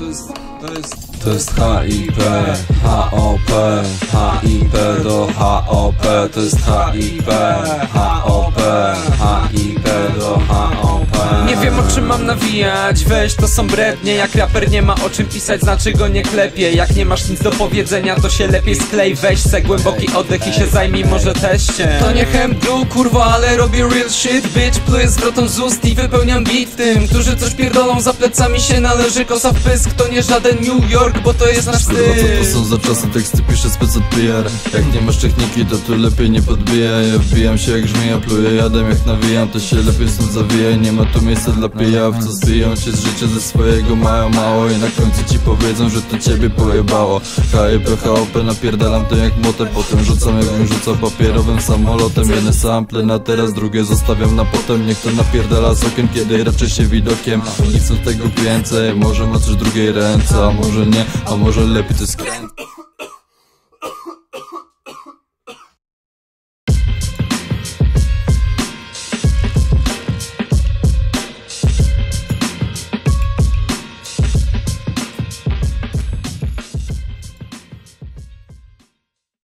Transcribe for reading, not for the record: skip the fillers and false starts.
To jest HIP, HOP, HIP do HOP. To jest HIP, HOP, HIP do HOP. Nie wiem, o czym mam nawijać, weź, to są brednie. Jak raper nie ma o czym pisać, znaczy go nie klepie. Jak nie masz nic do powiedzenia, to się lepiej sklej. Weź se głęboki oddech i się zajmij może teście. To nie chemdu, kurwa, ale robię real shit, bitch. Pluję zwrotem z ust i wypełniam beat tym, którzy coś pierdolą, za plecami się należy kosa w pysk. To nie żaden New York, bo to jest nasz styl. Co to są za czasy, teksty piszę spec od PR. Jak nie masz techniki, to tu lepiej nie podbijaj. Ja wbijam się jak żmija, pluję jadem, jak nawijam, to się lepiej stąd zawijaj. Nie ma tu miejsca dla pijaw, co zbiją cię z życia ze swojego mało i na końcu ci powiedzą, że to ciebie pojebało. HIP, HOP, napierdalam to jak motę, potem rzucam jakbym rzucał papierowym samolotem. Jedne sample na teraz, drugie zostawiam na potem. Niech to napierdala z okien, kiedy raczej się widokiem. Nie chcę tego więcej, może ma coś w drugiej ręce, a może nie, a może lepiej to skręt.